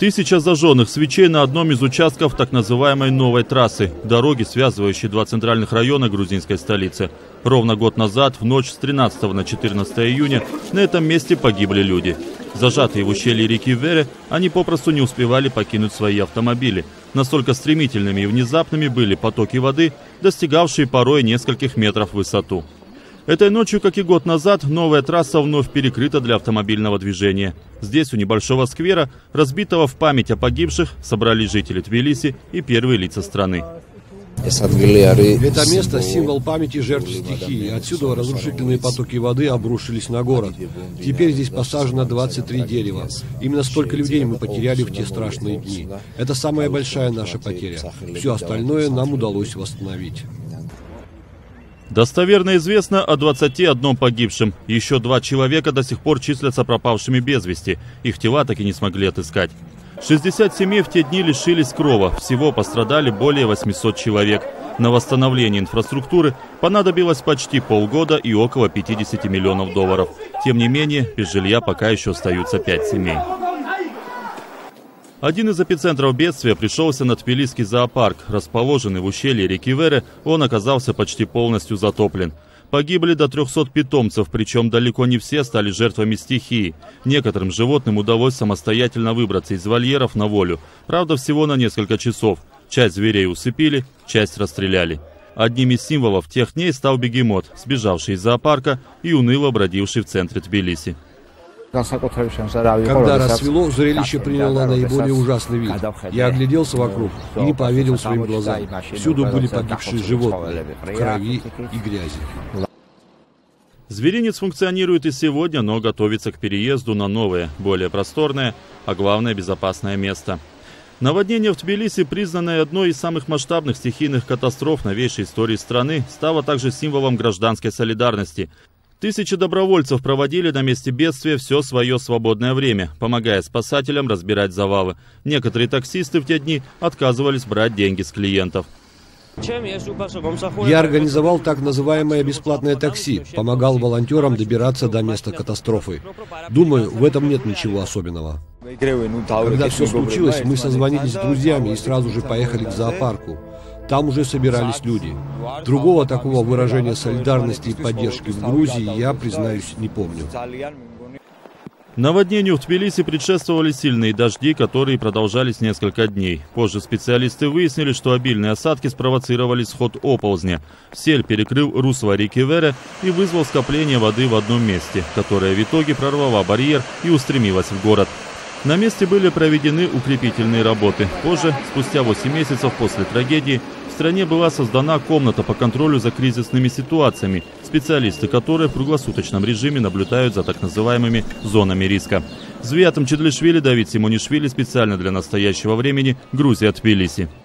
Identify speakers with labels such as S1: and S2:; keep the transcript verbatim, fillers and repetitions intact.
S1: Тысяча зажженных свечей на одном из участков так называемой новой трассы, дороги, связывающей два центральных района грузинской столицы. Ровно год назад, в ночь с тринадцатого на четырнадцатое июня, на этом месте погибли люди. Зажатые в ущелье реки Вере, они попросту не успевали покинуть свои автомобили. Настолько стремительными и внезапными были потоки воды, достигавшие порой нескольких метров в высоту. Этой ночью, как и год назад, новая трасса вновь перекрыта для автомобильного движения. Здесь, у небольшого сквера, разбитого в память о погибших, собрались жители Тбилиси и первые лица страны.
S2: Это место – символ памяти жертв стихии. Отсюда разрушительные потоки воды обрушились на город. Теперь здесь посажено двадцать три дерева. Именно столько людей мы потеряли в те страшные дни. Это самая большая наша потеря. Все остальное нам удалось восстановить.
S1: Достоверно известно о двадцати одном погибшем. Еще два человека до сих пор числятся пропавшими без вести. Их тела так и не смогли отыскать. шестьдесят семей в те дни лишились крова. Всего пострадали более восьмисот человек. На восстановление инфраструктуры понадобилось почти полгода и около пятидесяти миллионов долларов. Тем не менее, без жилья пока еще остаются пять семей. Один из эпицентров бедствия пришелся на Тбилисский зоопарк. Расположенный в ущелье реки Вере, он оказался почти полностью затоплен. Погибли до трёхсот питомцев, причем далеко не все стали жертвами стихии. Некоторым животным удалось самостоятельно выбраться из вольеров на волю. Правда, всего на несколько часов. Часть зверей усыпили, часть расстреляли. Одним из символов тех дней стал бегемот, сбежавший из зоопарка и уныло бродивший в центре Тбилиси.
S2: Когда рассвело, зрелище приняло наиболее ужасный вид. Я огляделся вокруг и не поверил своим глазам. Всюду были погибшие животные, в крови и грязи.
S1: Зверинец функционирует и сегодня, но готовится к переезду на новое, более просторное, а главное безопасное место. Наводнение в Тбилиси, признанное одной из самых масштабных стихийных катастроф новейшей истории страны, стало также символом гражданской солидарности. Тысячи добровольцев проводили на месте бедствия все свое свободное время, помогая спасателям разбирать завалы. Некоторые таксисты в те дни отказывались брать деньги с клиентов.
S2: Я организовал так называемое бесплатное такси, помогал волонтерам добираться до места катастрофы. Думаю, в этом нет ничего особенного. Когда все случилось, мы созвонились с друзьями и сразу же поехали к зоопарку. Там уже собирались люди. Другого такого выражения солидарности и поддержки в Грузии я, признаюсь, не помню.
S1: Наводнению в Тбилиси предшествовали сильные дожди, которые продолжались несколько дней. Позже специалисты выяснили, что обильные осадки спровоцировали сход оползня. Сель перекрыл русло реки Вере и вызвал скопление воды в одном месте, которое в итоге прорвало барьер и устремилось в город. На месте были проведены укрепительные работы. Позже, спустя восемь месяцев после трагедии, в стране была создана комната по контролю за кризисными ситуациями, специалисты которой в круглосуточном режиме наблюдают за так называемыми зонами риска. Звиатом Чедлишвили, Давид Симонишвили, специально для настоящего времени, Грузия, Тбилиси.